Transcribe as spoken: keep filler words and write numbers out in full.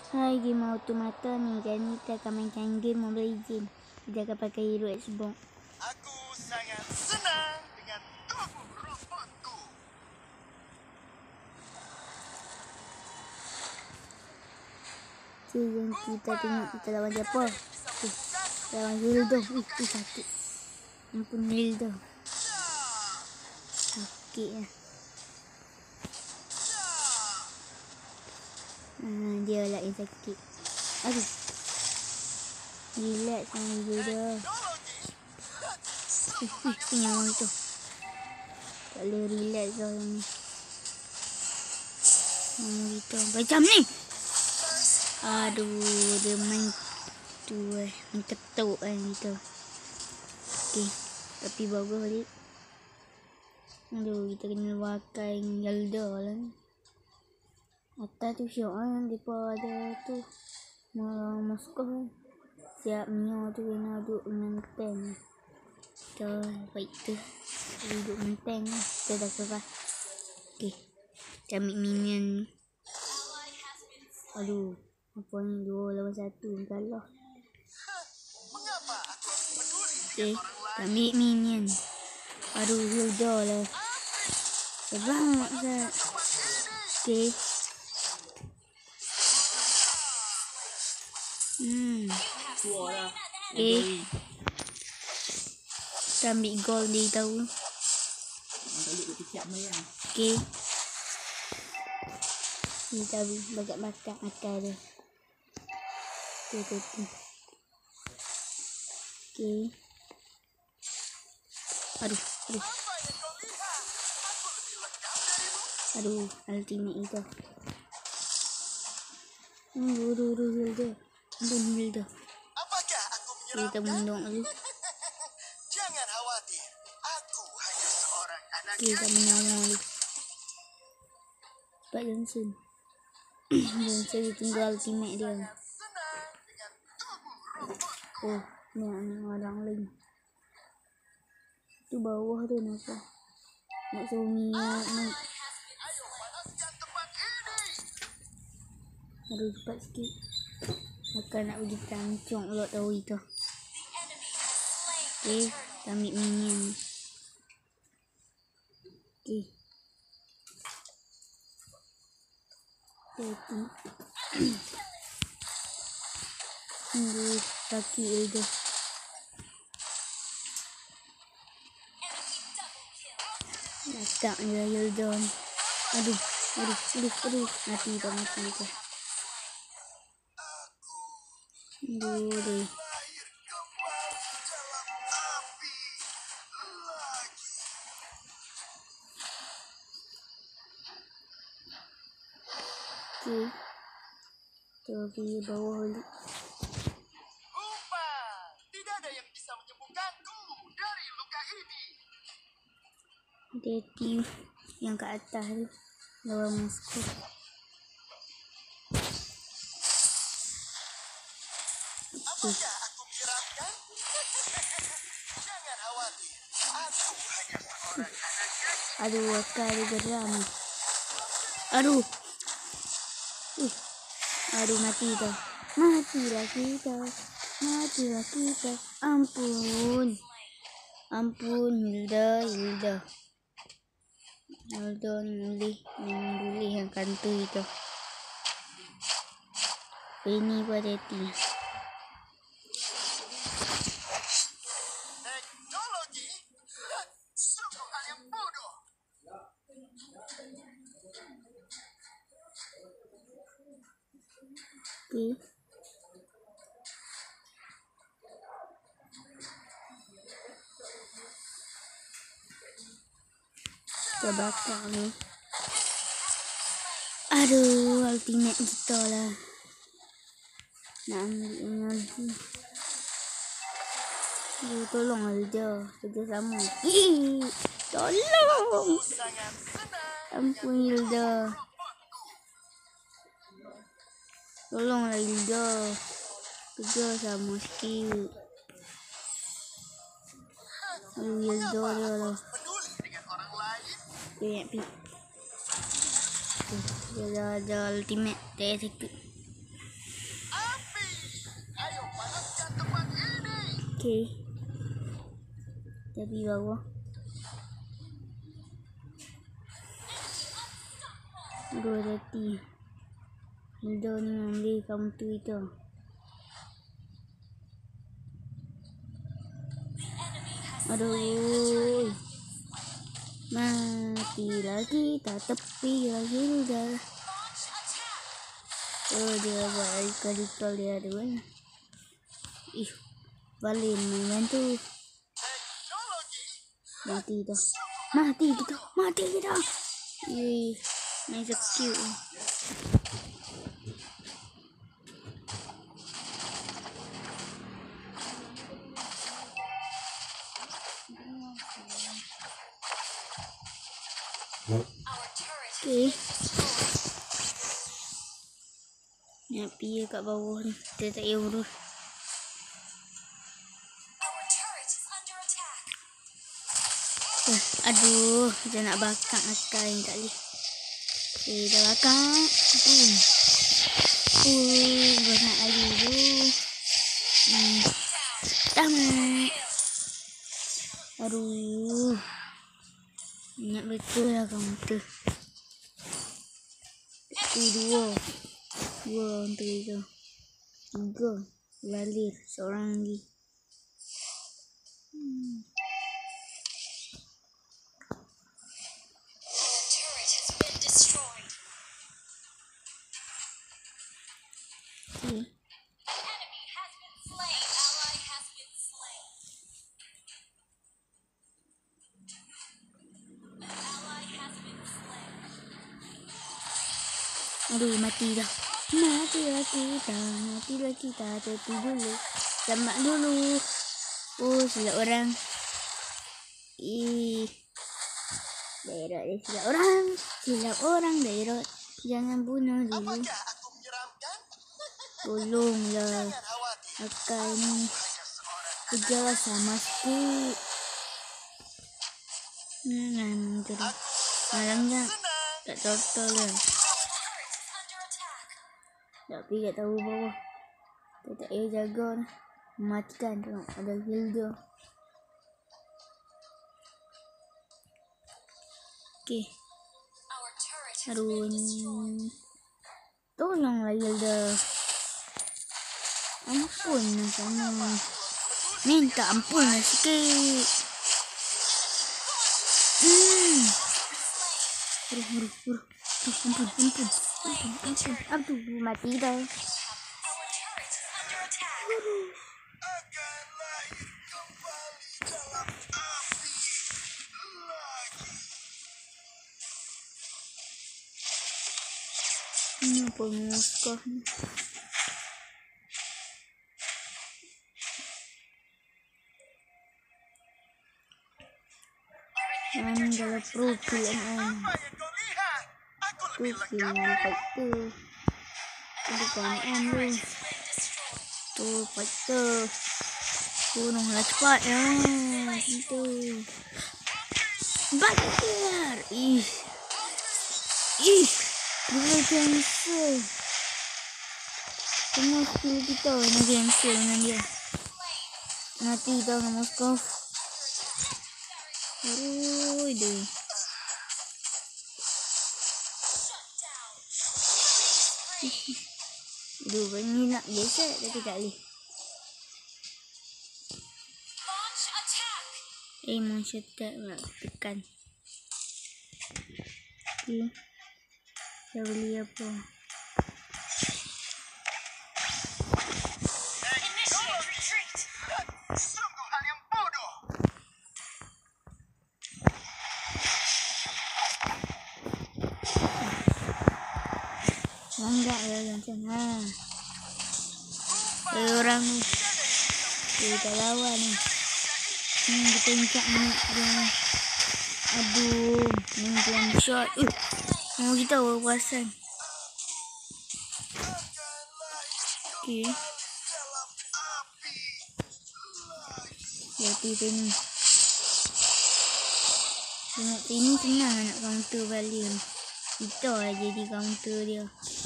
Hai, game automata nih. Kali ni kita akan mainkan game Mobile Legends. Kita akan pakai hero Xbox. Aku sangat senang dengan tubuh robotku. Okay, yang kita tengok kita lawan siapa? Okay, lawan Hilda. Ih, ih sakit. Ampun Hilda. Sakit lah. Ah, dia lah yang sakit. Aduh. Relax sama Hilda. Ih, ih, nyawa itu. Tak boleh relax lah ni. Nyawa itu. Macam ni. Aduh, dia main tu eh. Main ketuk kan gitu. Okey. Tapi bagus balik. Aduh, kita kena pakai Hilda lah ni. Atas tu syok kan. Mereka ada tu. Moskov kan. Siap Mio tu kena duduk dengan tank. Kita baik tu. Duduk dengan tank lah. Kita dah serah. Okey. Kita ambil minion. Aduh. Apa ni dua lawan satu kalah. Mengapa aku peduli Okey. dengan orang lain? Ambil minion. Aduh, Hilda lah. Sebang maksud. Okey. Hmm. Okey. Kita ambil gold dia tahu. Okey. Kita ambil bakat-bakat makan dia. Okey, okey, okey. Okey. Aduh, aduh. Aduh, ultimate itu. Hmm, aduh, aduh, Hilda. Aduh, Hilda. Apakah aku Kita menyeramkan? mendong lagi. Jangan khawatir. Aku hanya seorang anak Kita gadis. menyawa lagi. Cepat Johnson. Johnson ditinggal ultimate dia. Senang dengan tubuh robotku. Oh, ni anak orang lain. Tu bawah tu nampak. Nak suruh Mio naik. Ayo panaskan tempat ini. Aduh, cepat sikit. Akan nak pergi tancung pula tahu itu. Okay, kita ambil minion. Okay. Jadi. Tunggu sakit itu. Letak dia Hilda. Aduh, aduh, aduh, aduh. Mati dah, mati dah. Aduh, deh. Lahir kembali dalam api lagi. Okay. Kita pergi bawah balik. Lupa, tidak ada yang bisa menyembuhkanku dari luka ini. Hati-hati yang kat atas tu. Lawan Moskov. Apakah aku menyeramkan? Jangan khawatir. Aku hanya seorang anak gadis. Aduh, akal dia geram. Aduh. Ih. Aduh, mati dah. Matilah kita. Matilah kita. Ampun. Ampun, Hilda, Hilda. Hilda ni boleh yang kantor itu. Ini pun hati. Teknologi? Sungguh hal yang bodoh. Okey. Kita bakar ni. Aduh, ultimate kita lah. Nak ambil energi. Aduh, tolong Hilda. Kerjasama. Ih, tolong. Sangat senang. Ampun Hilda. Tolonglah Hilda. Kerja sama sikit. Aduh, Hilda dia lah. Peduli dengan orang lain. Dia nak pergi. Dia dah ada ultimate. Dia sakit. Okay. Tapi bawah. Dua hati. Hilda ni ambil counter itu. Aduh. Mati lagi. Tak tepi lagi Hilda. Oh dia buat kali-kali dia ada banyak. Ih. Balik mainan tu. Mati dah. Mati kita. Mati kita. Ih. Main so cute. Okay. Nak pergi kat bawah ni. Kita tak payah urus. Eh, aduh. Kita nak bakar akal ni tak boleh. Okay, dah bakar. Boom. Uh, banyak lagi tu. Hmm. Tamat. Aduh. Ingat betul lah counter. Itu dua. Dua counter itu. Tiga. Lalir. Seorang lagi. Hmm. Okay. Aduh, mati dah. Matilah kita, matilah kita. Tepi dulu. Selamat dulu. Oh, silap orang. Ih. Daerah dia silap orang. Silap orang daerah. Jangan bunuh dulu. Apakah aku menyeramkan? Tolonglah. Jangan khawatir. Akal ni. Kejar sama sikit. Hmm, terus. Malamnya. Tak total lah. Tapi tak tahu bawah. Kita tak payah jaga ni. Matikan tengok. Ada Hilda. Okay. Aduh ni. Tolonglah Hilda. Ampun lah sana. Minta ampun lah sikit. Hmm. Aduh, aduh, aduh. Ampun, ampun. Ampun, ampun. Aduh, mati dah. Ini apa muskah ni? Yang dalam profil M M. Profil fighter. Bukan M M. Tu fighter. Bunuhlah cepat ya. Itu. Bakar. Ih. Ih. Dia cancel. Semua skill kita nak cancel dengan dia. Mati tau dengan Moskov. Aduh dia. Aduh ni nak geser tapi tak boleh. Eh monster attack nak tekan. Okay. Saya beli apa? Sungguh hal yang bodoh. Enggak ya macam ha. Ada orang ni. Kita lawan ni. Hmm, kita incak ni. Aduh, ni one shot. Uh. Mau kita berpuasan. Okay. Jadi sini. Tengok sini senang nak counter balik. Kita lah jadi counter dia.